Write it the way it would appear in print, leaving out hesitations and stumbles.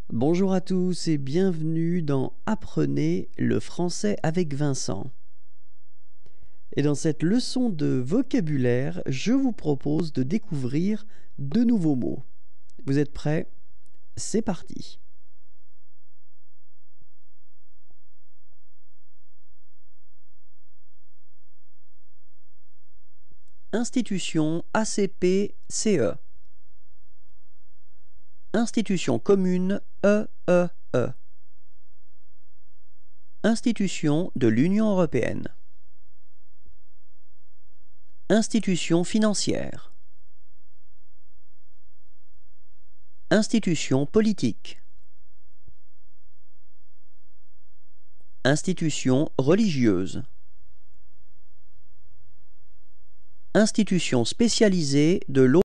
Bonjour à tous et bienvenue dans Apprenez le français avec Vincent. Et dans cette leçon de vocabulaire, je vous propose de découvrir de nouveaux mots. Vous êtes prêts? C'est parti. Institution ACP-CE. Institution commune EEE. Institution de l'Union européenne. Institution financière. Institution politique. Institution religieuse. Institution spécialisée de l'eau.